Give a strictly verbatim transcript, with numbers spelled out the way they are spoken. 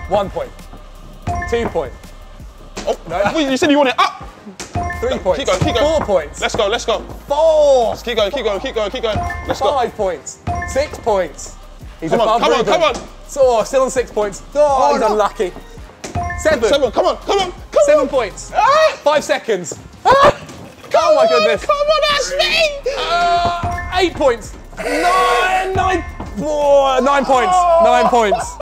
One point. Two point. Oh, no. You said you want it up. Three points. Keep going, keep going. Four points. Let's go, let's go. Four. Let's keep going, keep going, keep going, keep going. Let's go. Five points. Six points. He's Come on, above come on, Ruben. come on. So, still on six points. Oh, Oh, he's no. unlucky. Seven. Seven, come on, come on, come Seven on. points. Ah. Five seconds. Ah. Oh my goodness. Come on, that's me. Uh, eight points. Nine, nine, four, nine points. Nine points.